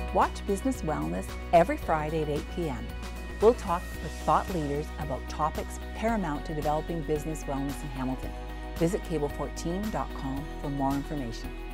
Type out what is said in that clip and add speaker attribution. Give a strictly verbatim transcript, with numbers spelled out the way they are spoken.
Speaker 1: Watch Business Wellness every Friday at eight p m We'll talk with thought leaders about topics paramount to developing business wellness in Hamilton. Visit cable fourteen dot com for more information.